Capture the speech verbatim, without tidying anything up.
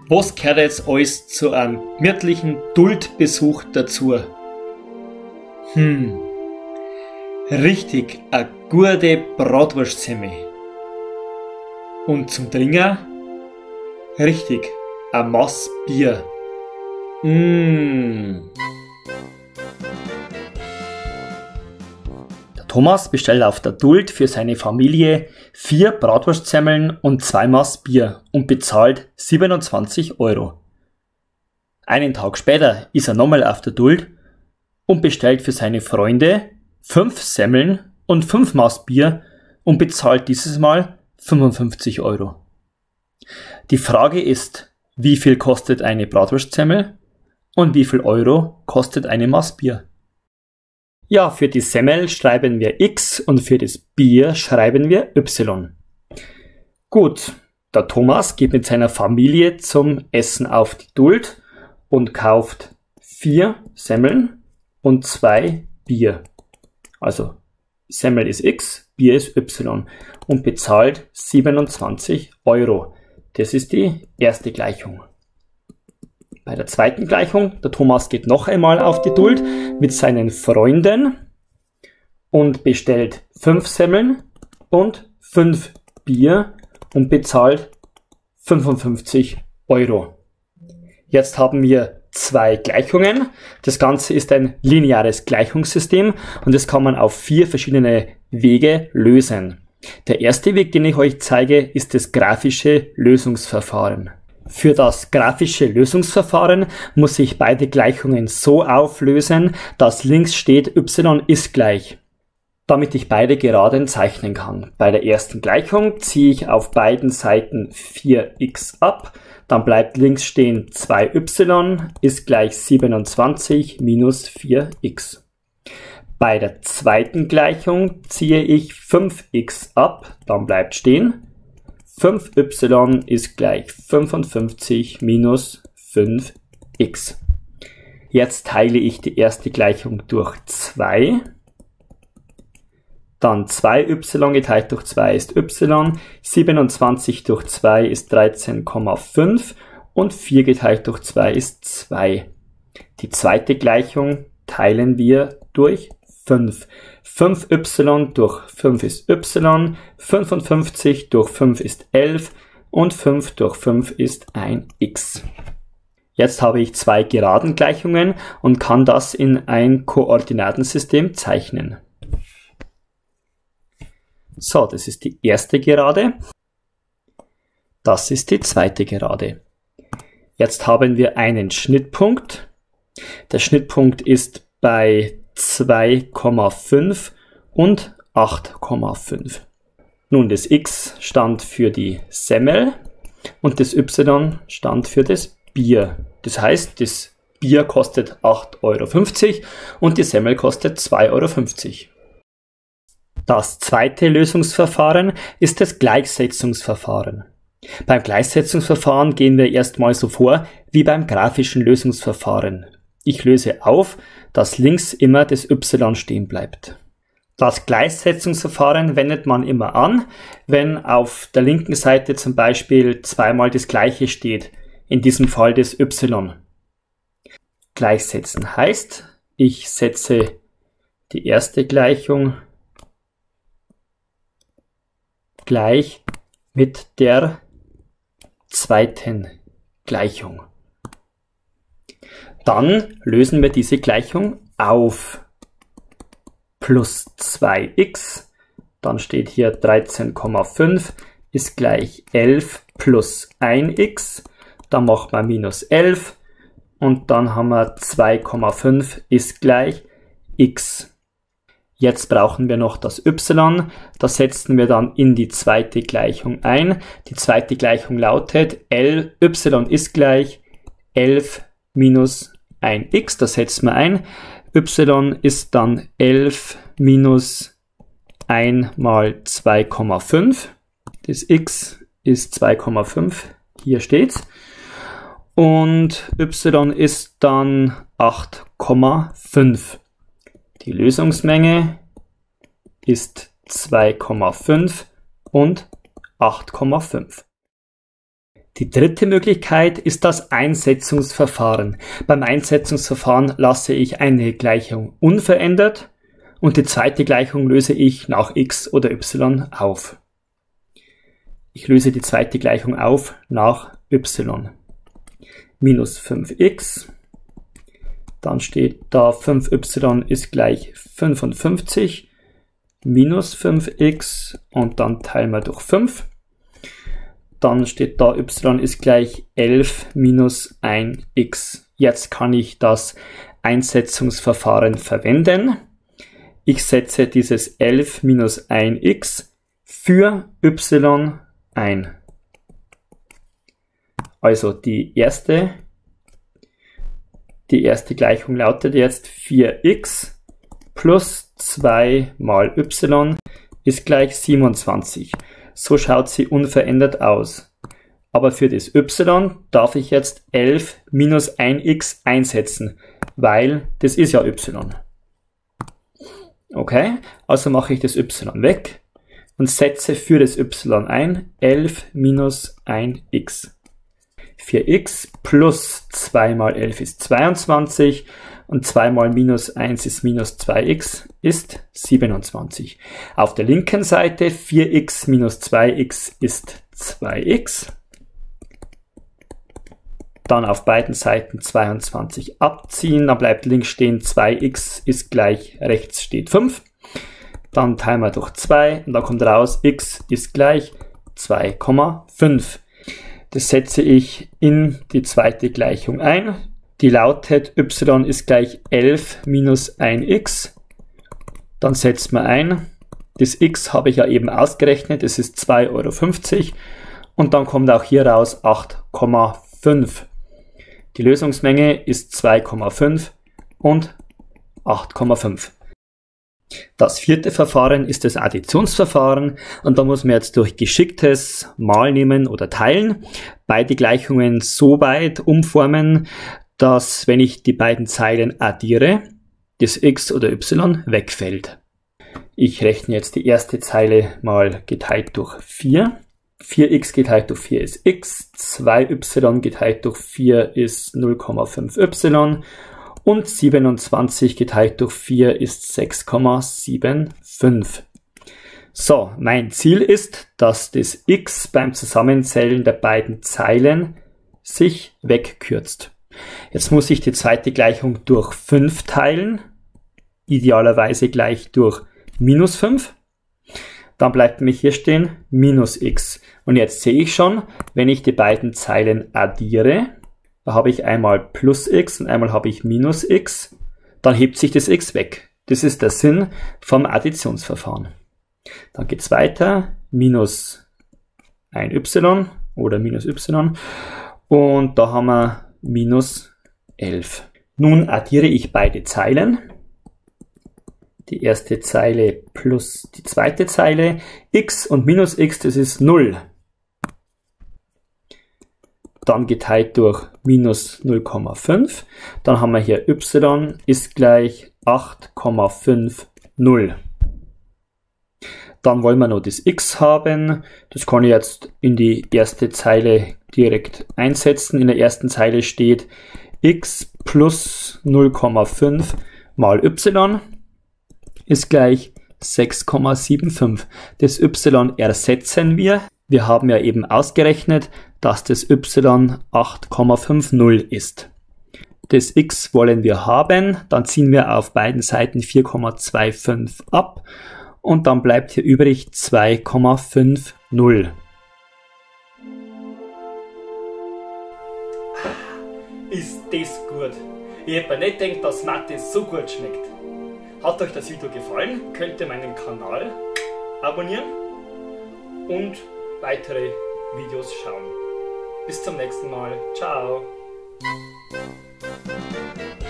Was gehört jetzt alles zu einem gemütlichen Duldbesuch dazu? Hm, richtig, eine gute Bratwurstsemmel. Und zum Trinken? Richtig, ein Maß Bier. Mmh. Der Thomas bestellt auf der Duld für seine Familie vier Bratwurstsemmeln und zwei Maß Bier und bezahlt siebenundzwanzig Euro. Einen Tag später ist er nochmal auf der Duld und bestellt für seine Freunde fünf Semmeln und fünf Maß Bier und bezahlt dieses Mal fünfundfünfzig Euro. Die Frage ist, wie viel kostet eine Bratwurstsemmel und wie viel Euro kostet eine Maß Bier? Ja, für die Semmel schreiben wir X und für das Bier schreiben wir Y. Gut, der Thomas geht mit seiner Familie zum Essen auf die Duld und kauft vier Semmeln und zwei Bier. Also Semmel ist X, Bier ist Y und bezahlt siebenundzwanzig Euro. Das ist die erste Gleichung. Bei der zweiten Gleichung, der Thomas geht noch einmal auf die Duld mit seinen Freunden und bestellt fünf Semmeln und fünf Bier und bezahlt fünfundfünfzig Euro. Jetzt haben wir zwei Gleichungen. Das Ganze ist ein lineares Gleichungssystem und das kann man auf vier verschiedene Wege lösen. Der erste Weg, den ich euch zeige, ist das grafische Lösungsverfahren. Für das grafische Lösungsverfahren muss ich beide Gleichungen so auflösen, dass links steht y ist gleich, damit ich beide Geraden zeichnen kann. Bei der ersten Gleichung ziehe ich auf beiden Seiten vier x ab, dann bleibt links stehen zwei y ist gleich siebenundzwanzig minus vier x. Bei der zweiten Gleichung ziehe ich fünf x ab, dann bleibt stehen fünf y ist gleich fünfundfünfzig minus fünf x. Jetzt teile ich die erste Gleichung durch zwei. Dann zwei y geteilt durch zwei ist y. siebenundzwanzig durch zwei ist dreizehn Komma fünf und vier geteilt durch zwei ist zwei. Die zweite Gleichung teilen wir durch fünf. fünf y durch fünf ist y, fünfundfünfzig durch fünf ist elf und fünf durch fünf ist ein x. Jetzt habe ich zwei Geradengleichungen und kann das in ein Koordinatensystem zeichnen. So, das ist die erste Gerade. Das ist die zweite Gerade. Jetzt haben wir einen Schnittpunkt. Der Schnittpunkt ist bei zwei Komma fünf und acht Komma fünf. Nun, das X stand für die Semmel und das Y stand für das Bier. Das heißt, das Bier kostet acht Euro fünfzig und die Semmel kostet zwei Euro fünfzig. Das zweite Lösungsverfahren ist das Gleichsetzungsverfahren. Beim Gleichsetzungsverfahren gehen wir erstmal so vor wie beim grafischen Lösungsverfahren. Ich löse auf, dass links immer das y stehen bleibt. Das Gleichsetzungsverfahren wendet man immer an, wenn auf der linken Seite zum Beispiel zweimal das gleiche steht, in diesem Fall das y. Gleichsetzen heißt, ich setze die erste Gleichung gleich mit der zweiten Gleichung. Dann lösen wir diese Gleichung auf. Plus zwei x, dann steht hier dreizehn Komma fünf ist gleich elf plus ein x, dann macht man minus elf und dann haben wir zwei Komma fünf ist gleich x. Jetzt brauchen wir noch das y, das setzen wir dann in die zweite Gleichung ein. Die zweite Gleichung lautet L, y ist gleich elf minus ein x, das setzen wir ein. Y ist dann elf minus eins mal zwei Komma fünf. Das x ist zwei Komma fünf, hier steht's. Und y ist dann acht Komma fünf. Die Lösungsmenge ist zwei Komma fünf und acht Komma fünf. Die dritte Möglichkeit ist das Einsetzungsverfahren. Beim Einsetzungsverfahren lasse ich eine Gleichung unverändert und die zweite Gleichung löse ich nach x oder y auf. Ich löse die zweite Gleichung auf nach y. Minus fünf x, dann steht da fünf y ist gleich fünfundfünfzig, minus fünf x und dann teilen wir durch fünf. Dann steht da y ist gleich elf minus ein x. Jetzt kann ich das Einsetzungsverfahren verwenden. Ich setze dieses elf minus ein x für y ein. Also die erste, die erste Gleichung lautet jetzt vier x plus zwei mal y ist gleich siebenundzwanzig. So schaut sie unverändert aus. Aber für das y darf ich jetzt elf minus ein x einsetzen, weil das ist ja y. Okay, also mache ich das y weg und setze für das y ein elf minus ein x. vier x plus zwei mal elf ist zweiundzwanzig und zwei mal minus eins ist minus zwei x ist siebenundzwanzig. Auf der linken Seite vier x minus zwei x ist zwei x. Dann auf beiden Seiten zweiundzwanzig abziehen, dann bleibt links stehen zwei x ist gleich, rechts steht fünf. Dann teilen wir durch zwei und dann kommt raus, x ist gleich zwei Komma fünf. Das setze ich in die zweite Gleichung ein. Die lautet, y ist gleich elf minus ein x. Dann setzt man ein. Das x habe ich ja eben ausgerechnet, das ist zwei Euro fünfzig. Und dann kommt auch hier raus acht Komma fünf. Die Lösungsmenge ist zwei Komma fünf und acht Komma fünf. Das vierte Verfahren ist das Additionsverfahren und da muss man jetzt durch geschicktes Mal nehmen oder Teilen beide Gleichungen so weit umformen, dass, wenn ich die beiden Zeilen addiere, das x oder y wegfällt. Ich rechne jetzt die erste Zeile mal geteilt durch vier. vier x geteilt durch vier ist x, zwei y geteilt durch vier ist null Komma fünf y und siebenundzwanzig geteilt durch vier ist sechs Komma fünfundsiebzig. So, mein Ziel ist, dass das x beim Zusammenzählen der beiden Zeilen sich wegkürzt. Jetzt muss ich die zweite Gleichung durch fünf teilen, idealerweise gleich durch minus fünf. Dann bleibt nämlich hier stehen minus x. Und jetzt sehe ich schon, wenn ich die beiden Zeilen addiere, da habe ich einmal plus x und einmal habe ich minus x, dann hebt sich das x weg. Das ist der Sinn vom Additionsverfahren. Dann geht es weiter, minus ein y oder minus y und da haben wir minus elf. Nun addiere ich beide Zeilen. Die erste Zeile plus die zweite Zeile. X und minus x, das ist null. Dann geteilt durch minus null Komma fünf. Dann haben wir hier y ist gleich acht Komma fünfzig. Dann wollen wir noch das x haben. Das kann ich jetzt in die erste Zeile direkt einsetzen. In der ersten Zeile steht x plus null Komma fünf mal y ist gleich sechs Komma fünfundsiebzig. Das y ersetzen wir. Wir haben ja eben ausgerechnet, dass das y acht Komma fünfzig ist. Das x wollen wir haben. Dann ziehen wir auf beiden Seiten vier Komma fünfundzwanzig ab. Und dann bleibt hier übrig zwei Komma fünfzig. Ist das gut? Ich hätte mir nicht gedacht, dass Mathe so gut schmeckt. Hat euch das Video gefallen? Könnt ihr meinen Kanal abonnieren und weitere Videos schauen. Bis zum nächsten Mal. Ciao!